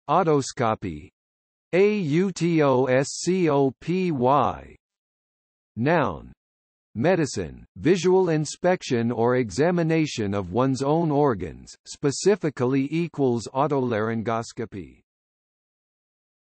Autoscopy. Autoscopy. Noun. Medicine, visual inspection or examination of one's own organs, specifically equals otolaryngoscopy.